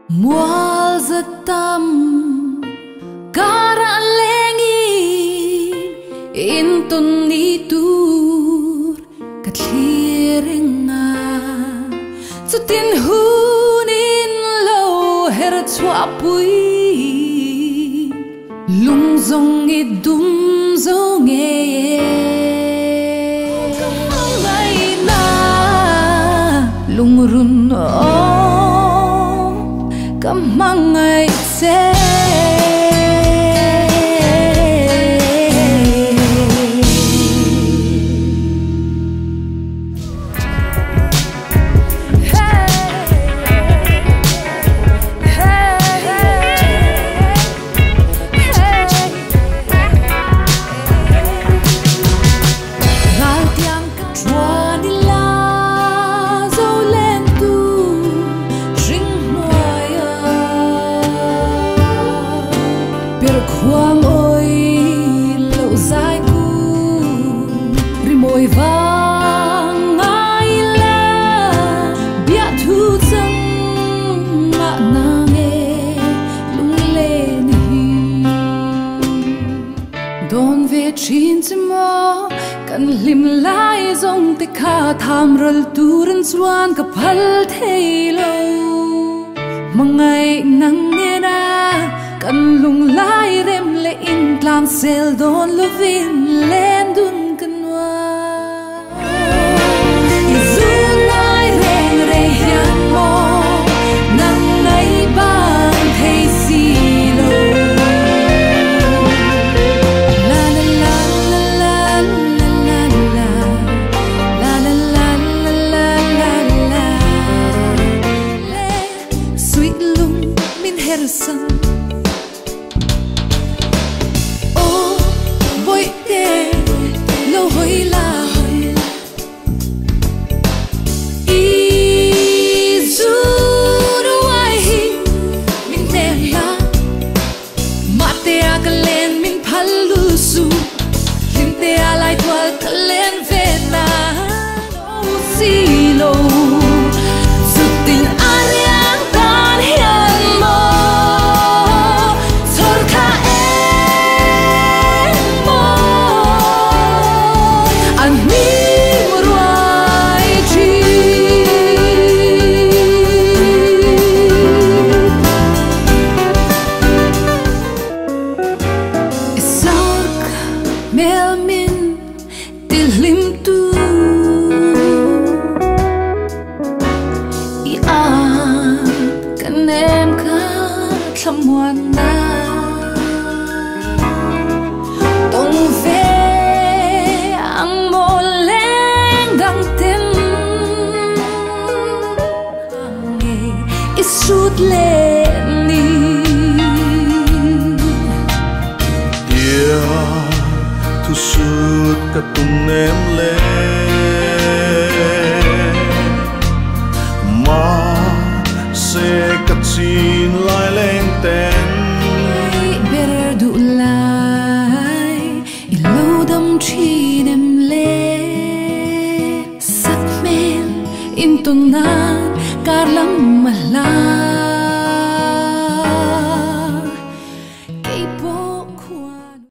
Mual zatam kara lengi intun nitur katliringa sutin hunin lo heret swapui lungzong idum zonge na lungrun kamangai se Khoang ôi lộ dài cu môi vang ai la bia thu chân mà na nghe lung lên hi don về chín chimo kan lim lai zong te kha tham rel turan chuan ka phal thei lo mangai nang nghe na kan lung lai rem le in tlam sel don lovin len dun kanwa izun lai reng re hian mo nang ngai bang thei si lo la la la la la la la la la la la la la le sweet lung min hersan silo sutin ariang tan hian mo sorka mo an mi ruai chi isak melmin tilim tu em khá thầm ngoan na tông về ang mô lên đăng tin nghe ít chút lên đi dia thu suốt cả tung em lên se cắt xin lại lên tên ber du lại lâu đâm chi đêm lê sắc men in tuần nan cả lắm mà la